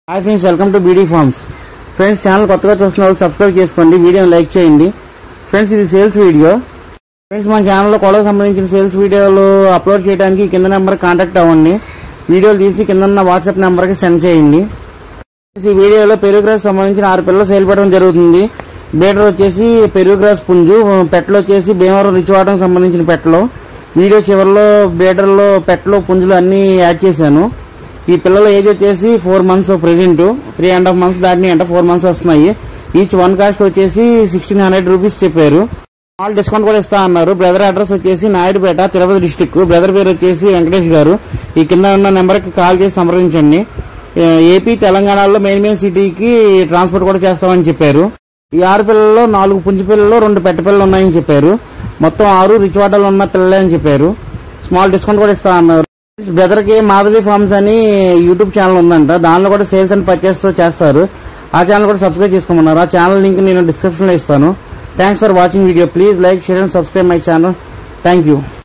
Hi friends, welcome to BD Farms. Friends, channel కొత్తగా చూస్తున్న వాళ్ళు సబ్స్క్రైబ్ చేసుకోండి, వీడియోని లైక్ చేయండి. ఫ్రెండ్స్, ఇది సేల్స్ వీడియో. ఫ్రెండ్స్, మన ఛానల్లో కోళ్ళకు సంబంధించిన సేల్స్ వీడియోలు అప్లోడ్ చేయడానికి కింద నెంబర్ కాంటాక్ట్ అవ్వండి. వీడియోలు తీసి కింద వాట్సాప్ నెంబర్కి సెండ్ చేయండి. ఈ వీడియోలో పెరుగు గ్రాస్ సంబంధించిన 6 పిల్లలు సేల్ పెట్టడం జరుగుతుంది. బీడర్ వచ్చేసి పెరుగు గ్రాస్ పుంజు, పెట్టలు వచ్చేసి భీమవరం రిచ్వాటంకి సంబంధించిన పెట్టలు. వీడియో చివరిలో బీడర్లో పెట్టలు పుంజులు అన్నీ యాడ్ చేశాను. ఈ పిల్లల ఏజ్ వచ్చేసి 4 months, ప్రెజెంట్ 3.5 months దాటిని అంటే 4 months వస్తున్నాయి. ఈచ్ వన్ కాస్ట్ వచ్చేసి 1600 రూపీస్ చెప్పారు. ఆల్ డిస్కౌంట్ కూడా ఇస్తా అన్నారు. బ్రదర్ అడ్రస్ వచ్చేసి నాయుడుపేట, తిరుపతి డిస్టిక్. బ్రదర్ పేరు వచ్చేసి వెంకటేష్ గారు. ఈ కింద ఉన్న నెంబర్కి కాల్ చేసి సంప్రదించండి. ఏపీ తెలంగాణలో మెయిన్ సిటీకి ట్రాన్స్పోర్ట్ కూడా చేస్తామని చెప్పారు. ఈ 6 పిల్లల్లో 4 పుంజు పిల్లలు, 2 పెట్ట పిల్లలు ఉన్నాయని చెప్పారు. మొత్తం 6 రిచ్వాటంలో ఉన్న పిల్లలే అని చెప్పారు. స్మాల్ డిస్కౌంట్ కూడా ఇస్తా అన్నారు. బ్రదర్ కి మాధవి ఫార్మ్స్ అని యూట్యూబ్ ఛానల్ ఉందంట, దానిలో కూడా సేల్స్ అండ్ పర్చేస్ చేస్తారు. ఆ ఛానల్ కూడా సబ్స్క్రైబ్ చేసుకోమన్నారు. ఆ ఛానల్ లింక్ నేను డిస్క్రిప్షన్ లో ఇస్తాను. Thanks for watching video. Please like, share and subscribe my channel. Thank you.